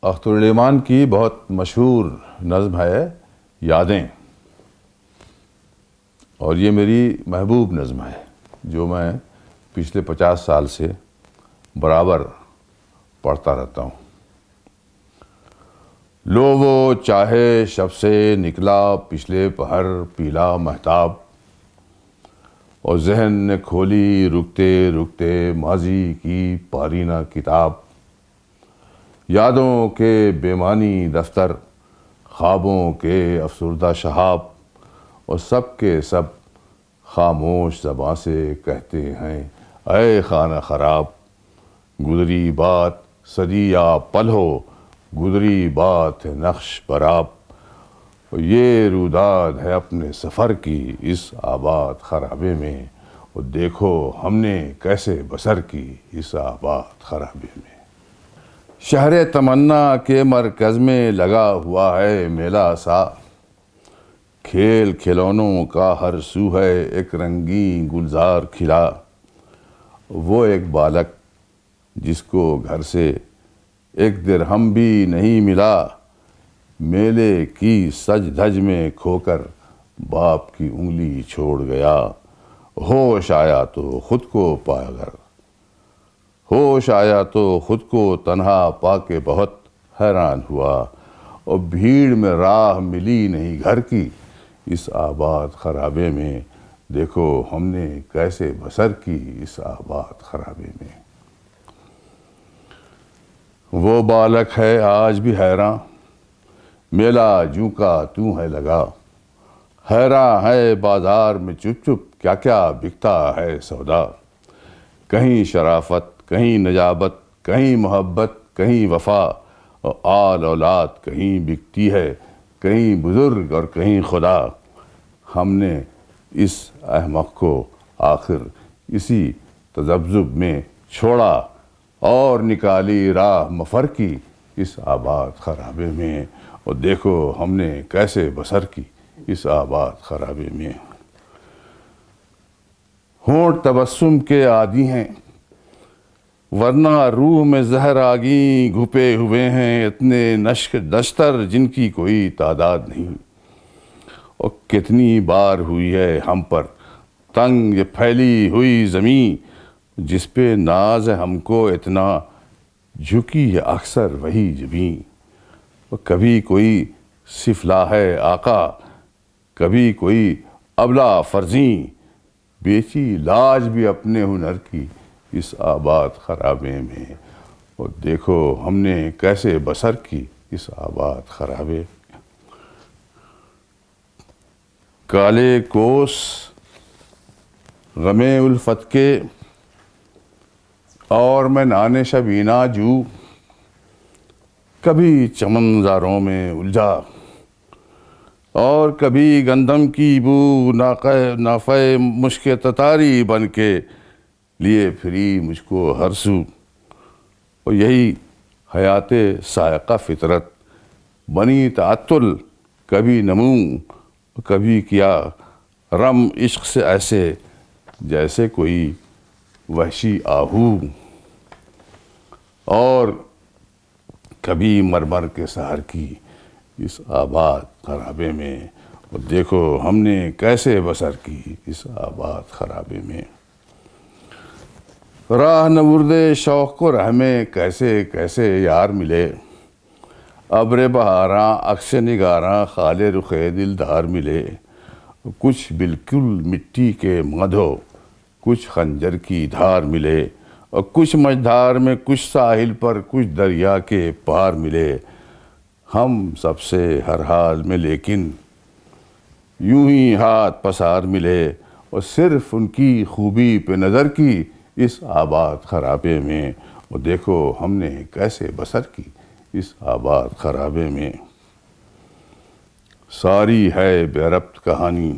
اختر-ال-ایمان کی بہت مشہور نظم ہے یادیں، اور یہ میری محبوب نظم ہے جو میں پچھلے 50 سال سے برابر پڑھتا رہتا ہوں۔ لو وہ چاہے شب سے نکلا پچھلے پہر پیلا مہتاب، اور ذہن نے کھولی رکتے رکتے ماضی کی پارینہ کتاب، یادوں کے بے معنی دفتر، خوابوں کے افسردہ شہاب، اور سب کے سب خاموش زباں سے کہتے ہیں اے خانہ خراب، گزری بات صدی یا پل ہو، گزری بات ہے نقش براب، اور یہ روداد ہے اپنے سفر کی اس آباد خرابے میں، اور دیکھو ہم نے کیسے بسر کی اس آباد خرابے میں۔ شہر تمنا کے مرکز میں لگا ہوا ہے میلہ سا، کھیل کھلونوں کا ہر سو ہے ایک رنگین گلزار کھلا، وہ ایک بالک جس کو گھر سے ایک درہم بھی نہیں ملا، میلے کی سج دھج میں کھو کر باپ کی انگلی چھوڑ گیا، ہوش آیا تو خود کو پا کر، ہوش آیا تو خود کو تنہا پا کے بہت حیران ہوا، اور بھیڑ میں راہ ملی نہیں گھر کی اس آباد خرابے میں، دیکھو ہم نے کیسے بسر کی اس آباد خرابے میں۔ وہ بالک ہے آج بھی حیراں، میلہ جوں کا توں ہے لگا، حیراں ہے بازار میں چپ چپ کیا کیا بکتا ہے سودا، کہیں شرافت کہیں نجابت کہیں محبت کہیں وفا، اور آل اولاد کہیں بکتی ہے کہیں بزرگ اور کہیں خدا، ہم نے اس احمق کو آخر اسی تذبذب میں چھوڑا، اور نکالی راہ مفر کی اس آباد خرابے میں، اور دیکھو ہم نے کیسے بسر کی اس آباد خرابے میں۔ ہونٹ تبسم کے عادی ہیں ورنہ روح میں زہر آگیں، گھپے ہوئے ہیں اتنے نشتر جن کی کوئی تعداد نہیں، اور کتنی بار ہوئی ہے ہم پر تنگ یہ پھیلی ہوئی زمین، جس پہ ناز ہے ہم کو اتنا جھکی ہے اکثر وہی جبیں، اور کبھی کوئی سفلا ہے آقا کبھی کوئی ابلا فرزیں، بیچی لاج بھی اپنے ہنر کی اس آباد خرابے میں، اور دیکھو ہم نے کیسے بسر کی اس آباد خرابے میں۔ کالے کوس غم الفت کے اور میں نان شبینہ جو، کبھی چمن زاروں میں الجھا اور کبھی گندم کی بو، نافع مشک تتاری بن کے لیے پھری مجھ کو ہر سو، اور یہی حیات سائقہ فطرت بنی تعطل، کبھی نمو کبھی کیا رم عشق سے ایسے جیسے کوئی وحشی آہو، اور کبھی مرمر کے سحر کی اس آباد خرابے میں، اور دیکھو ہم نے کیسے بسر کی اس آباد خرابے میں۔ راہ نورد شوق کو راہ میں کیسے کیسے یار ملے، ابر بہاراں عکس نگاراں خال رخ دلدار ملے، کچھ بالکل مٹی کے مدھو کچھ خنجر کی دھار ملے، اور کچھ مجھدار میں کچھ ساحل پر کچھ دریا کے پار ملے، ہم سب سے ہر حال میں لیکن یوں ہی ہاتھ پسار ملے، اور صرف ان کی خوبی پہ نظر کی اس آباد خرابے میں، اور دیکھو ہم نے کیسے بسر کی اس آباد خرابے میں۔ ساری ہے بے ربط کہانی،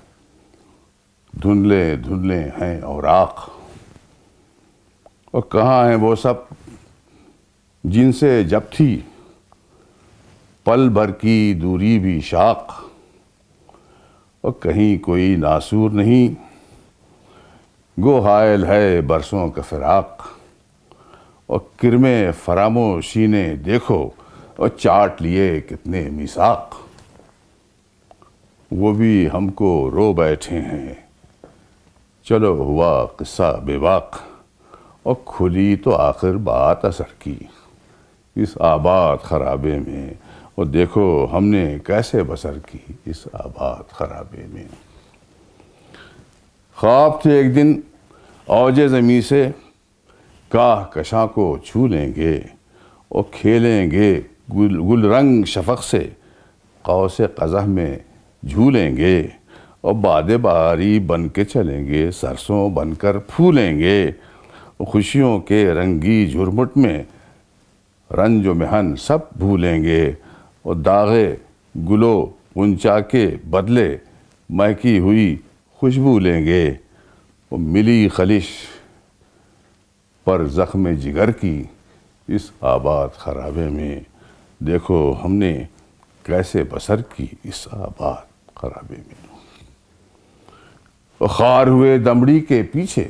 دھندلے دھندلے ہیں اوراق، اور کہاں ہیں وہ سب جن سے جب تھی پل بھر کی دوری بھی شاق، اور کہیں کوئی ناسور نہیں گو حائل ہے برسوں کا فراق، اور کرمے فراموشی نے دیکھو اور چاٹ لیے کتنے میثاق، وہ بھی ہم کو رو بیٹھے ہیں، چلو ہوا قصہ بے باک، اور کھلی تو آخر بات اثر کی اس آباد خرابے میں، اور دیکھو ہم نے کیسے بسر کی اس آباد خرابے میں۔ خواب تھے ایک دن اوج زمیں سے، کاہ کشاں کو چھو لیں گے، اور کھیلیں گے گل رنگ شفق سے، قوس قزح میں جھولیں گے، اور باد بہاری بن کے چلیں گے، سرسوں بن کر پھولیں گے، خوشیوں کے رنگی جھرمٹ میں رنج و محن سب بھولیں گے، اور داغے گلو غنچہ کے بدلے مہکی ہوئی خوشبو لیں گے، اور ملی خلش پر زخم جگر کی اس آباد خرابے میں، دیکھو ہم نے کیسے بسر کی اس آباد خرابے میں۔ اور خار ہوئے دمڑی کے پیچھے،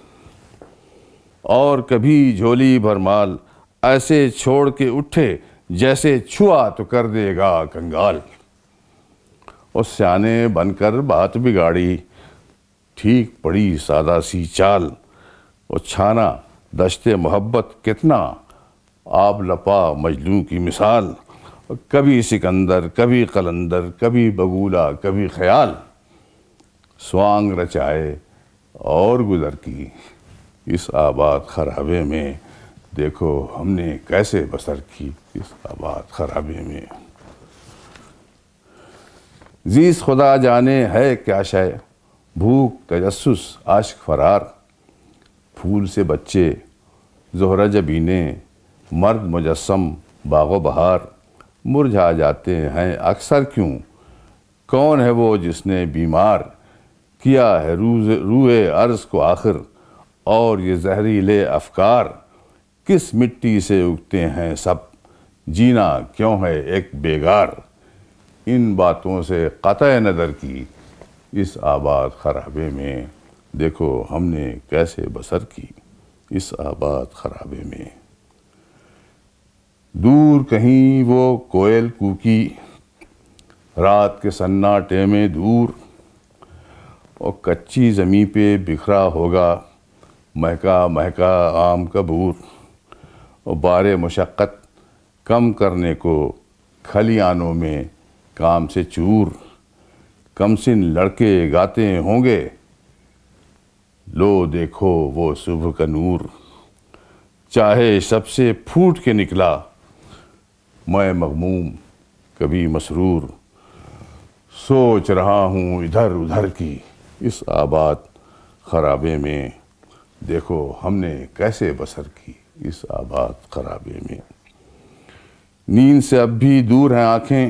اور کبھی جھولی بھرمال ایسے چھوڑ کے اٹھے جیسے چھوا تو کر دے گا کنگال، اور سیانے بن کر بات بگاڑی، ٹھیک پڑی سادہ سی چال، اور چھانا دشت محبت کتنا آب لپا مجنوں کی مثال، کبھی سکندر کبھی قلندر کبھی بگولا کبھی خیال، سوانگ رچائے اور گزر کی اس آباد خرابے میں، دیکھو ہم نے کیسے بسر کی اس آباد خرابے میں۔ زیست خدا جانے ہے کیا شے، بھوک تجسس عشق فرار، پھول سے بچے زہرہ جبینے مرد مجسم باغ و بہار، مرجھا جاتے ہیں اکثر کیوں، کون ہے وہ جس نے بیمار کیا ہے روئے ارض کو آخر، اور یہ زہریلے افکار کس مٹی سے اگتے ہیں سب، جینا کیوں ہے ایک بیگار، ان باتوں سے قطع نظر کی اس آباد خرابے میں، دیکھو ہم نے کیسے بسر کی اس آباد خرابے میں۔ دور کہیں وہ کوئل کوکی رات کے سناٹے میں دور، اور کچی زمیں پہ بکھرا ہوگا مہکا مہکا عام کبور، اور بار مشقت کم کرنے کو کھلیانوں میں کام سے چور، کمسن لڑکے گاتے ہوں گے لو دیکھو وہ صبح کا نور، چاہے سب سے پھوٹ کے نکلا میں مغموم کبھی مسرور، سوچ رہا ہوں ادھر ادھر کی اس آباد خرابے میں، دیکھو ہم نے کیسے بسر کی اس آباد خرابے میں۔ نیند سے اب بھی دور ہیں آنکھیں،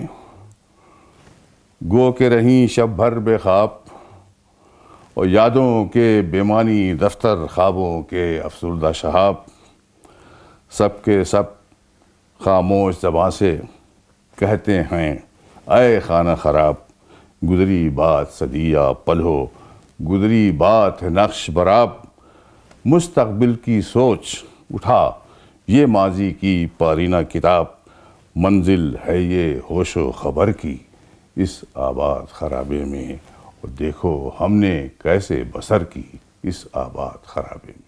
گو کہ رہیں شب بھر بے خواب، اور یادوں کے بے معنی دفتر خوابوں کے افسردہ شہاب، سب کے سب خاموش زباں سے کہتے ہیں اے خانہ خراب، گزری بات صدیہ پل ہو، گزری بات ہے نقش براب، مستقبل کی سوچ اٹھا یہ ماضی کی پارینہ کتاب، منزل ہے یہ ہوش و خبر کی اس آباد خرابے میں، اور دیکھو ہم نے کیسے بسر کی اس آباد خرابے میں۔